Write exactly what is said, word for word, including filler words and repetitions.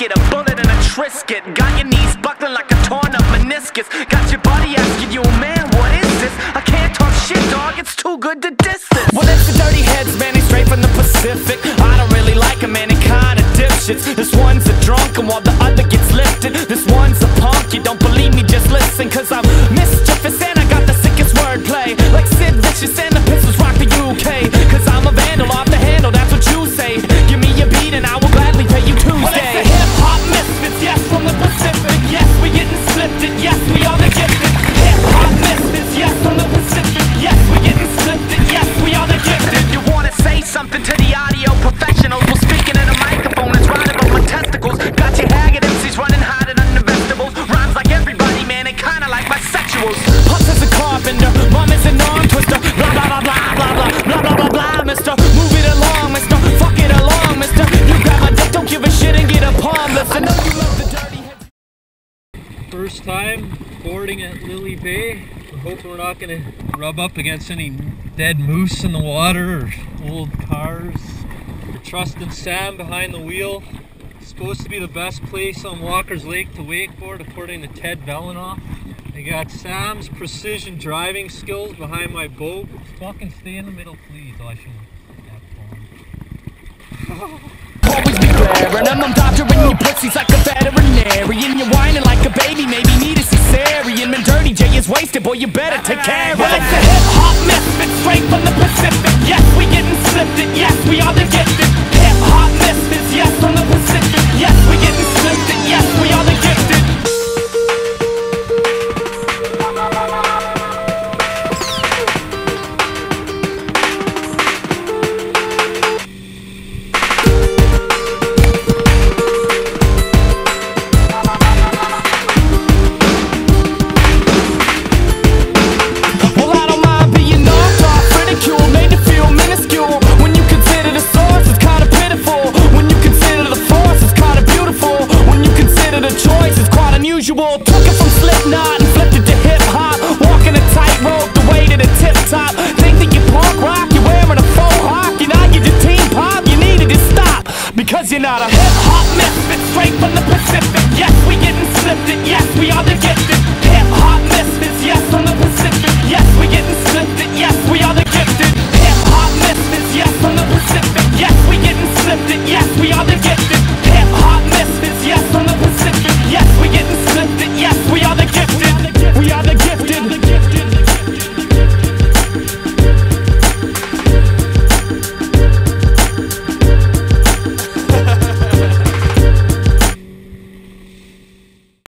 brisket, a bullet and a Trisket. Got your knees buckling like a torn up meniscus. Got your body asking you, man, what is this? I can't talk shit, dog, it's too good to distance. Well, it's the dirty heads, man, he's straight from the Pacific. I don't really like him, man, he kinda dipshits. This one's a drunken while the other gets lifted. This one's a punk, you don't believe me, just listen. Cause I'm mischievous and I got the sickest wordplay. Like Sid Vicious and the Pistols rock the U K. Cause I'm a vandal off the handle, that's what you say. Give me a beat and I will gladly pay you Tuesday. Well, it's the hip-hop misfits, yes, from the Pacific. Yes, we getting slipped it, yes, we are the gifted. Hip-hop misfits, yes, from the Pacific. Yes, we getting slipped it, yes, we are the gifted. You wanna say something to the audio professionals? Well, speaking in a microphone is right above my testicles. Got your haggard M Cs running hotter than the vegetables. Rhymes like everybody, man, they kinda like bisexuals. Pops is a carpenter, mom is an arm twister. Blah, blah, blah, blah, blah, blah, blah, blah, blah, blah, mister. Move it along, mister. Fuck it along, mister. You grab my dick, don't give a shit and get a palm. Listen, I know you love the dirty heads. First time boarding at Lily Bay. We're hoping we're not going to rub up against any dead moose in the water or old cars. We're trusting Sam behind the wheel. It's supposed to be the best place on Walker's Lake to wakeboard according to Ted Velinoff. I got Sam's precision driving skills behind my boat. Fucking stay in the middle, please. Oh, I shouldn't have phone. Always be glaring, I'm doctoring your pussies like a veterinarian. You're whining like a baby, maybe need a cesarean. Man, Dirty J is wasted, boy, you better take care of it. Well, it's a hip-hop misfit, straight from the Pacific. Yes, we getting slipped it, yes, we are the gifted. Hip-hop misfits, yes, from the Pacific. Yes, we getting slipped it, yes, we are the gifted. Took it from Slipknot and flipped it to hip-hop. Walking a tightrope the way to the tip-top. Think that you punk rock, you're wearing a faux hawk. You're not, you're just teen pop, you needed to stop. Because you're not a hip-hop misfit, straight from the Pacific. Yes, we getting slipped it, yes, we are the gifted. Hip-hop misfits, yes, from the Pacific. Yes, we getting slipped it, yes, we are the gifted. Hip-hop misfits, yes, from the Pacific. Yes, we getting slipped it, yes, we are the gifted.